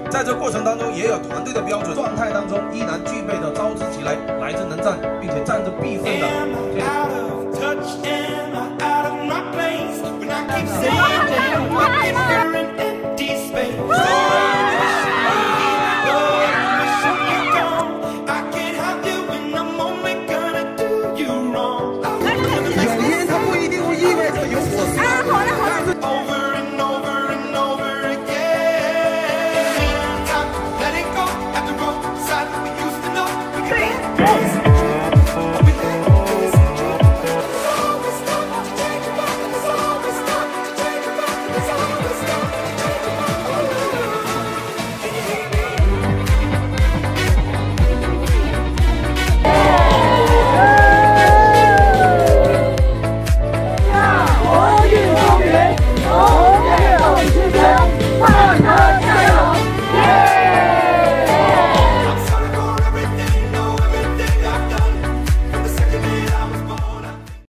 在这过程当中也有团队的标准，状态当中依然具备着招之即来、来之能战，并且战之必胜的。 Touch and I'm out of my place when I keep saying that I'm